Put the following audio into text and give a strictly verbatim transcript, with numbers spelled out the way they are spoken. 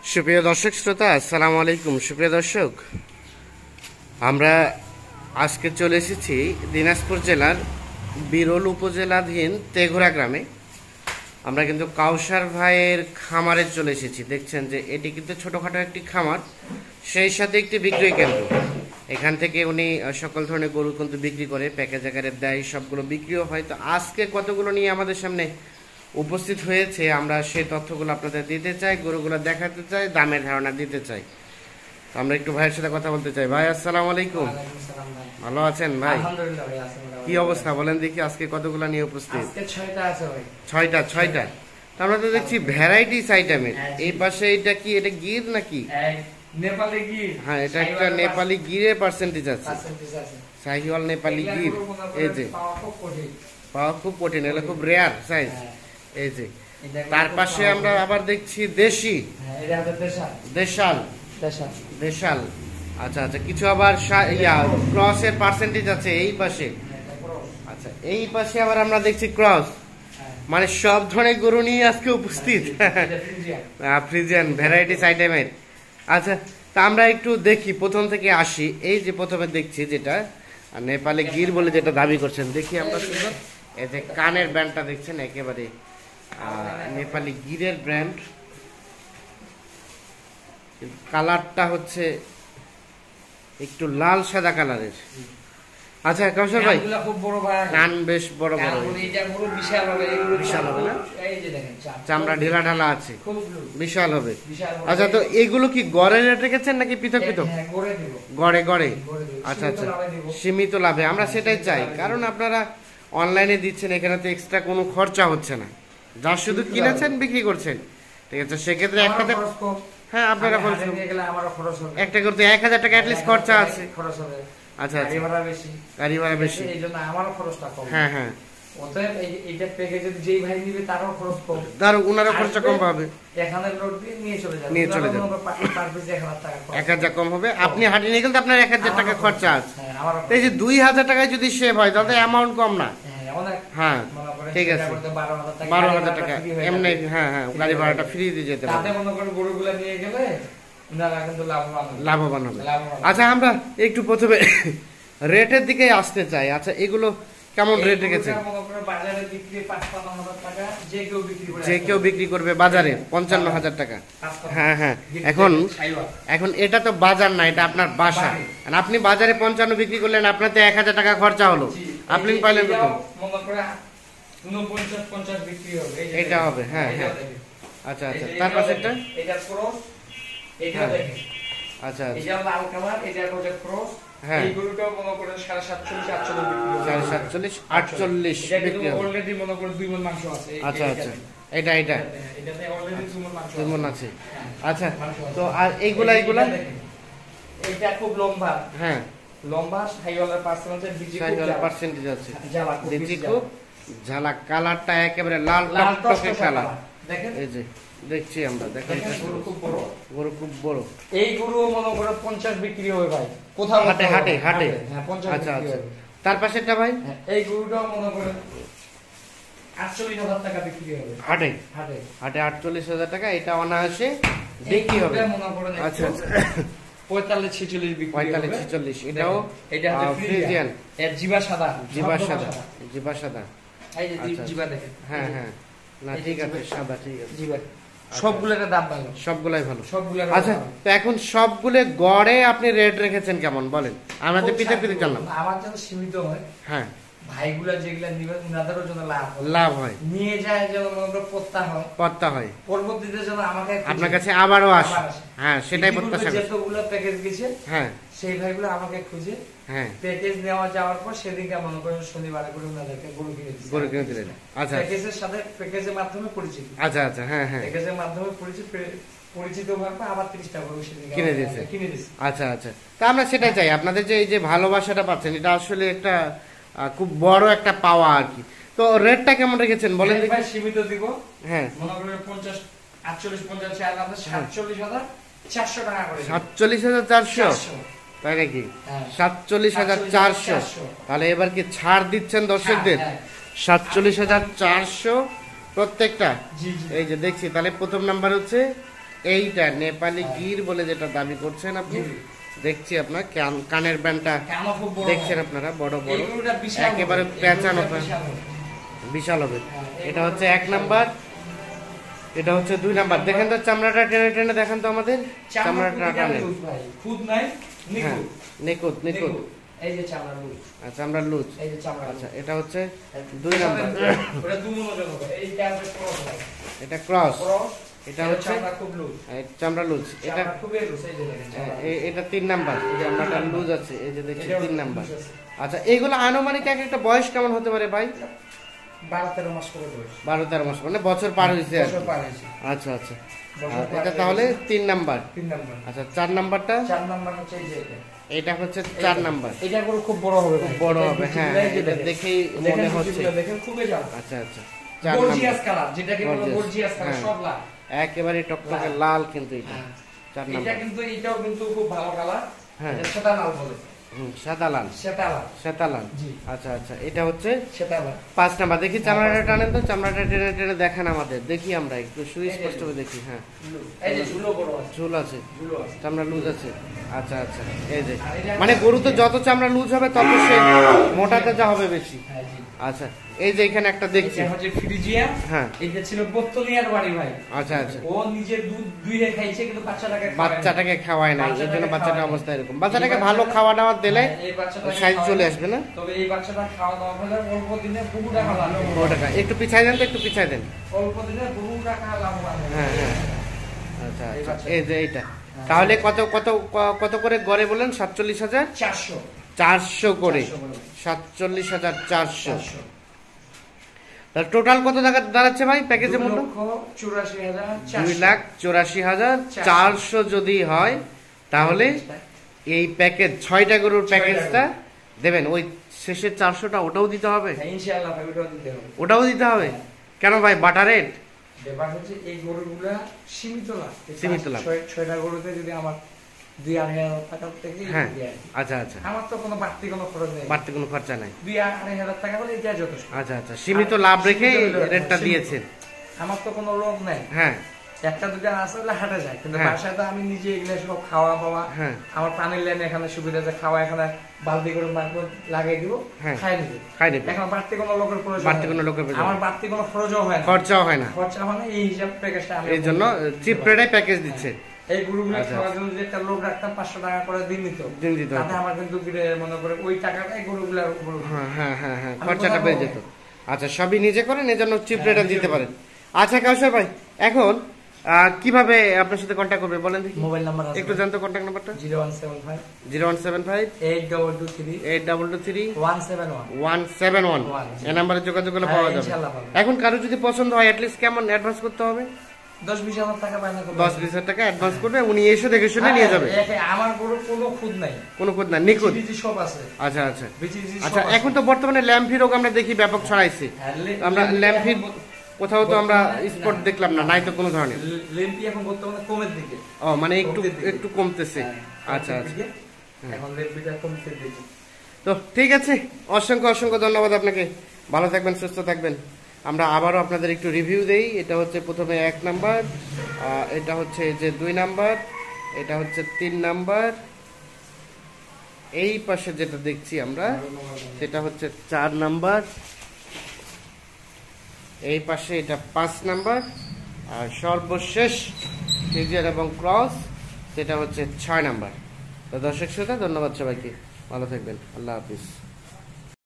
সুপ্রিয় দর্শক শ্রোতা, আসসালামু আলাইকুম। সুপ্রিয় দর্শক, আমরা আজকে চলে এসেছি দিনাজপুর জেলার বিরল উপজেলাধীন তেঘরা গ্রামে। আমরা কিন্তু কাউসার ভাইয়ের খামারে চলে এসেছি। দেখছেন যে এটি কিন্তু ছোটোখাটো একটি খামার, সেই সাথে একটি বিক্রয় কেন্দ্র। এখান থেকে উনি সকল ধরনের গরু কিন্তু বিক্রি করে, প্যাকেজ আকারে দেয়, সবগুলো বিক্রিও হয়। তো আজকে কতগুলো নিয়ে আমাদের সামনে উপস্থিত হয়েছে, আমরা সেই তথ্যগুলো আপনাদের দিতে চাই, গরুগুলো দেখাতে চাই, দামের ধারণা দিতে চাই। তো আমরা একটু ভাইয়ের সাথে কথা বলতে চাই। ভাই আসসালামু আলাইকুম, ভালো আছেন ভাই? কি অবস্থা বলেন দেখি, আজকে কতগুলো নিয়ে উপস্থিত? ছয়টা ছয়টা তো আমরা তো দেখছি ভ্যারাইটিস আইটেমের। এই পাশে এটা কি, এটা গির নাকি? নেপালি গির। হ্যাঁ, এটা একটা নেপালি গিরের পার্সেন্টেজ আছে, শাহিওয়াল নেপালি গির। এই যে পাওয়া খুব কঠিন, এটা খুব রেয়ার সাইজ। এই যে তার পাশে আমরা আবার দেখছি দেশি, দেশাল দেশাল। আচ্ছা আচ্ছা, কিছু আবার ক্রসের পার্সেন্টেজ আছে এই পাশে। আচ্ছা, এই পাশে আবার আমরা দেখছি ক্রস, মানে সব ধরনের গরু নিয়ে আজকে উপস্থিত ফ্রিজিয়ান ভ্যারাইটিস আইটেমের। আচ্ছা, তা আমরা একটু দেখি, প্রথম থেকে আসি। এই যে প্রথমে দেখছি যেটা নেপালি গির বলে যেটা দাবি করছেন, দেখি আমরা সুন্দর। এই যে কানের ব্র্যান্ডটা দেখছেন, একেবারে নেপালি গিরের ব্র্যান্ড। কালারটা হচ্ছে একটু লাল সাদা কালারের। আচ্ছা কাউসার ভাই, কান বেশ বড় বড়, বিশাল হবে না? চামড়া ঢিলা ঢালা আছে, বিশাল হবে। আচ্ছা, তো এগুলো কি গড়ে রেট রেখেছেন নাকি পৃথক পৃথক? গড়ে গড়ে। আচ্ছা আচ্ছা, সীমিত লাভে আমরা সেটাই চাই, কারণ আপনারা অনলাইনে দিচ্ছেন, এখানে তো এক্সট্রা কোনো খরচা হচ্ছে না, যা শুধু কিনেছেন বিক্রি করছেন। ঠিক আছে, সেক্ষেত্রে একটাতে হ্যাঁ আপনারা একটা করতে এক হাজার টাকা অ্যাটলিস্ট খরচা আছে। আচ্ছা আচ্ছা, গাড়ি ভাড়া বেশি, আমারও খরচটা কম। হ্যাঁ হ্যাঁ, অতএব এইটা প্যাকেজ যদি যেই ভাই নিবে তারও খরচ কম, তার উনারও খরচা কম পাবে। এখানে লোড দিয়ে নিয়ে চলে যাবে, নিয়ে চলে যাবে, এক হাজার কম হবে। আপনি হাঁটি নিয়ে গেলে আপনার এক হাজার টাকা খরচা আছে। এই যে দুই হাজার টাকায় যদি সেভ হয় তাহলে অ্যামাউন্ট কম না? হ্যাঁ ঠিক আছে, বারো হাজার টাকা এমনি। হ্যাঁ হ্যাঁ, গাড়ি ভাড়াটা ফ্রি দিয়ে যেতে পারে, গরুগুলা নিয়ে গেলে লাভবান হবে। আচ্ছা, আমরা একটু প্রথমে রেটের দিকে আসতে চাই। আচ্ছা, এগুলো কেমন রেট রেখেছে? যে কেউ বিক্রি করবে বাজারে পঞ্চান্ন হাজার টাকা। হ্যাঁ হ্যাঁ, এখন এখন এটা তো বাজার না, এটা আপনার বাসা। আপনি বাজারে পঞ্চান্ন বিক্রি করলেন, আপনার তো এক হাজার টাকা খরচা হলো, আপনি পাইলেন কত? এটা হবে। হ্যাঁ হ্যাঁ, আচ্ছা আচ্ছা, তার পাশে এটা আচ্ছা আচ্ছা, হ্যাঁ সাতচল্লিশ আটচল্লিশ বিক্রি হবে। আচ্ছা আচ্ছা, এটা এটা দুই মণ আছে। আচ্ছা, তো আর এইগুলা এইগুলা এটা খুব লম্বা। হ্যাঁ, লম্বা শাহিওয়ালের পার্সেন্টেজ আছে, দেখছি খুব ঝালা। কালারটা একেবারে লাল টকটকে কালার। দেখেন, এই যে দেখছি আমরা, দেখেন গরু খুব বড়, গরু খুব বড়। এই গরু মনে করে পঞ্চাশ বিক্রি হবে ভাই, কোথাও হাটে হাটে হাটে। হ্যাঁ পঞ্চাশ। আচ্ছা আচ্ছা, তার পাশেরটা ভাই? এই গরুটাও মনে করে আটচল্লিশ হাজার টাকা বিক্রি হবে হাটে হাটে হাটে আটচল্লিশ হাজার টাকা, এটা অনায়াসে বিক্রি হবে। আচ্ছা আচ্ছা, পঁয়তাল্লিশ ছেচল্লিশ বিক্রি, পঁয়তাল্লিশ ছেচল্লিশ। এটাও এটা ফ্রিজিয়ান, এর জিবা সাদা, জিবা সাদা, জিবা সাদা। এই যে জিবা দেখেন। হ্যাঁ হ্যাঁ, না ঠিক আছে, সাদা ঠিক আছে। জিবা সবগুলোর দাম ভালো, সবগুলাই ভালো, সবগুলো। আচ্ছা, তো এখন সবগুলো গড়ে আপনি রেট রেখেছেন কেমন বলেন? আমরা তো পিঠে পিঠে জানলাম, আমার জন্য সীমিত হয়। হ্যাঁ, ভাইগুলা যেগুলা নিবে উনাদেরও জন্য লাভ হয়, লাভ হয়, নিয়ে যায় যেন মনে পত্তা হয়, পত্তা হয়, পরবর্তীতে যেন আমাকে আপনার কাছে আবারও আসে। হ্যাঁ, সেটাই প্রত্যাশা করি। যতগুলো প্যাকেজ গেছে, হ্যাঁ, সেই ভাইগুলো আমাকে খুঁজে, হ্যাঁ, প্যাকেজ নেওয়া যাওয়ার পর সেদিনকে মনে করেন শনিবারে করে উনাদেরকে গরু কিনে দিই, গরু কিনে দিলেন। আচ্ছা, প্যাকেজের সাথে প্যাকেজের মাধ্যমে পরিচিত। আচ্ছা আচ্ছা, হ্যাঁ হ্যাঁ, প্যাকেজের মাধ্যমে পরিচিত পরিচিত ভাবে আবার ত্রিশটা গরু সেদিনকে কিনে দিয়েছে, কিনে দিয়েছে। আচ্ছা আচ্ছা, তা আমরা সেটাই চাই, আপনাদের যে এই যে ভালোবাসাটা পাচ্ছেন, এটা আসলে একটা খুব বড় একটা পাওয়া আর কি। তো রেটটা কেমন রেখেছেন বলেন? সীমিত দিব। হ্যাঁ, মনে করেন পঞ্চাশ আটচল্লিশ পঞ্চাশ সাতচল্লিশ হাজার চারশো টাকা করে, সাতচল্লিশ হাজার চারশো, তাই নাকি? সাতচল্লিশ হাজার চারশো। তাহলে এবার কি ছাড় দিচ্ছেন দর্শকদের? সাতচল্লিশ হাজার চারশো প্রত্যেকটা। এই যে দেখছি, তাহলে প্রথম নাম্বার হচ্ছে এইটা নেপালি গির বলে যেটা দাবি করছেন আপনি, দেখছি আপনার কান- কানের ব্যান্ডটা দেখছেন আপনারা, বড় বড় একেবারে পেঁচানো, বিশাল হবে। এটা হচ্ছে এক নাম্বার, এটা হচ্ছে দুই নাম্বার। দেখেন তো চামড়াটা টেনে টেনে দেখেন তো আমাদের চামড়াটা টানে, হ্যাঁ নিখুঁত নিখুঁত। এই যে চামড়া লুজ, আচ্ছা আমরা লুজ, এই যে চামড়া। আচ্ছা এটা হচ্ছে দুই নাম্বার, ওটা দু মনোযোগ হবে। এই ক্যাপে ক্রস হয়, এটা ক্রস, ক্রস। এটা হচ্ছে চামড়া খুব লুজ, চামড়া লুজ। এটা চামড়া খুবই লুজ, এই যে দেখেন এ- এটা তিন নাম্বার, চামড়াটা লুজ আছে, এই যে দেখছি তিন নাম্বার। আচ্ছা এইগুলো আনুমানিক এক একটা বয়স কেমন হতে পারে ভাই? বারো তেরো মাস করে বয়স, বারো তেরো মাস, মানে বছর পার হয়েছে আর কি। বছর পার হয়েছে। আচ্ছা আচ্ছা, বছর আর পার এটা হয়েছে। তাহলে তিন নাম্বার। তিন নাম্বার। আচ্ছা চার নাম্বারটা, চার নাম্বার হচ্ছে এই যে এটা। এটা হচ্ছে চার নাম্বার। এটা গরু খুব বড় হবে ভাই, বড় এটা হবে, বিচিগুলো হ্যাঁ এই যে এটা দেখেন। দেখেই দেখেন মনে হচ্ছে। বিচিগুলো দেখেন, খুবই জাল। আচ্ছা আচ্ছা, চার গর্জিয়াস নাম্বার, কালার, যেটাকে বলে Gorgeous, গর্জিয়াস কালার, হ্যাঁ। সব লাল। একেবারে টকটকে লাল। লাল কিন্তু এটা হ্যাঁ। চার এটা নাম্বার। কিন্তু এটাও কিন্তু খুব ভালো কালার, হ্যাঁ। এটা সেটা লাল বলে, হুম, সাদা লাল, সেটা লাল। সাদা লাল। জি। আচ্ছা আচ্ছা, এটা হচ্ছে সেটা লাল। পাঁচ নাম্বার। দেখি চামড়াটা টানেন তো, চামড়াটা টেনে টেনে দেখেন আমাদের, দেখি আমরা একটু সুস্পষ্ট করে দেখি। হ্যাঁ এই যে ঝুলো বড় আছে, ঝুল আছে, ঝুলো আছে। চামড়া লুজ আছে। আচ্ছা আচ্ছা, এই যে মানে গরু তো যত চামড়া লুজ হবে তত সে মোটাতে যা হবে বেশি। হ্যাঁ জি। আচ্ছা এই যে এখানে একটা দেখছি, এটা হচ্ছে ফ্রিজিয়ান। হ্যাঁ এটা ছিল বত্তলিয়ার বাড়ি ভাই। আচ্ছা আচ্ছা, ও নিজের দুধ দুইয়ে খাইছে, কিন্তু বাচ্চাটাকে খাওয়ায় না। বাচ্চাটাকে খাওয়ায় নাই, এর জন্য বাচ্চাটাকে বাচ্চাটার খাওয়ায় অবস্থা না। এরকম। বাচ্চাটাকে এই ভালো বাচ্চাটা- খাওয়া দাওয়া দিলে হ্যাঁ, এই বাচ্চাটাকে সাইজ খাওয়ায় চলে না। আসবে না। তবে এই বাচ্চাটা খাওয়া দাওয়া হলে অল্প দিনে বহু টাকা লাভ ও টাকা একটু পিছাই দেন তো, একটু পিছাই দেন। অল্প দিনে বহু টাকা লাভবান হবে। হ্যাঁ হ্যাঁ, আচ্ছা এই আচ্ছা, বাচ্চা- এই যে এইটা তাহলে কত কত ক- কত করে গড়ে বলেন? সাতচল্লিশ হাজার চারশো চারশো করে, চারশো করে। সাতচল্লিশ হাজার চারশো। চারশো। তাহলে টোটাল কত টাকা দাঁড়াচ্ছে ভাই প্যাকেজের দুই মূল্য? লক্ষ চুরাশি হাজার দুই চারশো। লাখ চৌরাশি হাজার চারশো যদি হয় তাহলে এই প্যাকেজ ছয়টা গরুর ছয়টা প্যাকেজটা দেবেন। ওই শেষের চারশোটা ওটাও দিতে হবে, হ্যাঁ, ইনশাআল্লাহ ভাই, ওটাও দিতে হবে। ওটাও দিতে হবে। কেন ভাই বাটা রেট? ব্যাপার হচ্ছে এই গরুগুলা সীমিত লাভ। এই সীমিত লাভ। ছয়- ছয়টা গরুতে যদি আমার দুই আড়াই হাজার টাকা থেকে হ্যাঁ দেয়, আচ্ছা আচ্ছা, আমার তো কোনো বাড়তি কোনো খরচ নেই। বাড়তি কোনো খরচা নাই। দুই আড়াই হাজার টাকা হলে এটা যথেষ্ট। আচ্ছা আচ্ছা, সীমিত লাভ রেখে সীমিত লাভ, রেটটা সীমিত। দিয়েছেন। আমার তো কোনো লোক নাই, হ্যাঁ একটা দুটা আসলে হাটে যায়, কিন্তু হ্যাঁ। বাসায় তো আমি নিজে এগুলো সব খাওয়া পাওয়া, হ্যাঁ আমার পানির লাইনে এখানে সুবিধা আছে, খাওয়া এখানে বালতি করে মারবো, লাগিয়ে দিব, হ্যাঁ। খাই নিবে। খাই দেবে, এখন বাড়তি কোনো লোকের প্রয়োজন বাড়তি হয় কোনো না। লোকের প্রয়োজন আমার হয় না। বাড়তি কোনো খরচও হয় না, খরচাও হয় না, খরচা হয় না। এই হিসাব প্যাকেজটা আমি এই জন্য চিপ রেটে প্যাকেজ দিচ্ছে। এই গরুগুলো আচ্ছা। খাওয়ার জন্য যে একটা লোক রাখতাম পাঁচশো টাকা করে দিন নিত, দিন দিতে তাতে হবে। আমার কিন্তু বিরে- মনে করে ওই টাকাটাই গরুগুলার উপর হ্যাঁ হ্যাঁ হ্যাঁ হ্যাঁ, আমি খরচাটা কোথাও বেড়ে পাবো যেত। আচ্ছা সবই নিজে করেন, এই জন্য চিপ হ্যাঁ, রেটে নিজে দিতে করি। পারেন। আচ্ছা কাউসার ভাই, এখন আহ, কিভাবে আপনার সাথে কন্ট্যাক্ট করবে বলেন দেখি? মোবাইল নাম্বার আছে একটু জানতো কন্ট্যাক্ট নাম্বারটা। Zero one seven five zero one seven five eight double two three eight double two three one seven one. One seven one. One. এই নাম্বারে যোগাযোগ করলে হ্যাঁ, পাওয়া যাবে। ইনশাআল্লাহ পাবে। এখন কারো যদি পছন্দ হয় অ্যাটলিস্ট কেমন অ্যাডভান্স করতে হবে? দশ বিশ হাজার টাকা বায়না করবে। দশ বিশ হাজার টাকা অ্যাডভান্স করবে, উনি এসে দেখে শুনে নিয়ে যাবে। হ্যাঁ, একে- আমার গরু কোনো খুদ নাই, কোনো খুদ না, নিখুঁত। বিচি সব আছে, আচ্ছা আচ্ছা বিচি বিচি আচ্ছা, সব আছে। এখন তো বর্তমানে ল্যাম্পি রোগ আমরা দেখি ব্যাপক ছড়াইছে। হ্যাঁ, লে- আমরা লেম্পি ল্যাম্পি এখন ব- কোথাও তো আমরা বর্তমানে স্পট না। দেখলাম না, নাই তো কোনো ধরনের। লে- লেম্পি এখন বর্তমানে কমের দিকে। ও মানে একটু কমতে দিকে। একটু কমতেছে। হ্যাঁ, আচ্ছা কমতে আচ্ছা, দিকে। এখন লেম্পিটা কমতে দিকে। তো ঠিক আছে, অসংখ্য অসংখ্য ধন্যবাদ আপনাকে। ভালো থাকবেন, সুস্থ থাকবেন। আমরা আবারও আপনাদের একটু রিভিউ দেই। এটা হচ্ছে প্রথমে এক নাম্বার, এটা হচ্ছে যে দুই নাম্বার, এটা হচ্ছে তিন নাম্বার, এই পাশে যেটা দেখছি আমরা সেটা হচ্ছে চার নাম্বার, এই পাশে এটা পাঁচ নাম্বার, আর সর্বশেষ ফিজিয়ার এবং ক্রস সেটা হচ্ছে ছয় নাম্বার। তো দর্শক শ্রোতা, ধন্যবাদ সবাইকে, ভালো থাকবেন, আল্লাহ হাফিজ।